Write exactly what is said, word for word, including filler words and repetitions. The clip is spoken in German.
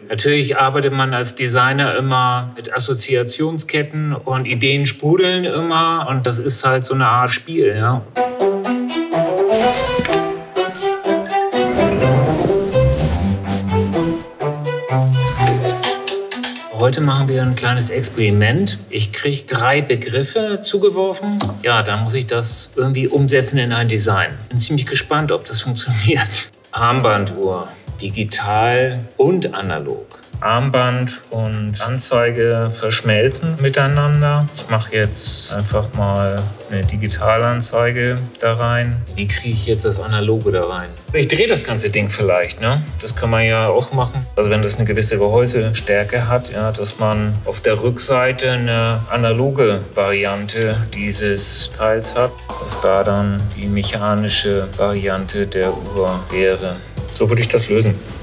Natürlich arbeitet man als Designer immer mit Assoziationsketten und Ideen sprudeln immer. Und das ist halt so eine Art Spiel, ja. Heute machen wir ein kleines Experiment. Ich kriege drei Begriffe zugeworfen. Ja, dann muss ich das irgendwie umsetzen in ein Design. Bin ziemlich gespannt, ob das funktioniert. Armbanduhr, digital und analog. Armband und Anzeige verschmelzen miteinander. Ich mache jetzt einfach mal eine Digitalanzeige da rein. Wie kriege ich jetzt das Analoge da rein? Ich drehe das ganze Ding vielleicht, ne? Das kann man ja auch machen. Also wenn das eine gewisse Gehäusestärke hat, ja, dass man auf der Rückseite eine analoge Variante dieses Teils hat, dass da dann die mechanische Variante der Uhr wäre. So würde ich das lösen.